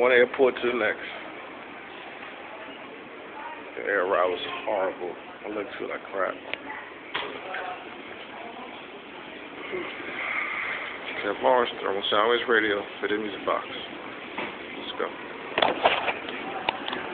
one airport to the next. The air ride was horrible. I looked feel like crap. Kev Lawrence on Soundwaves Radio for the Music Box.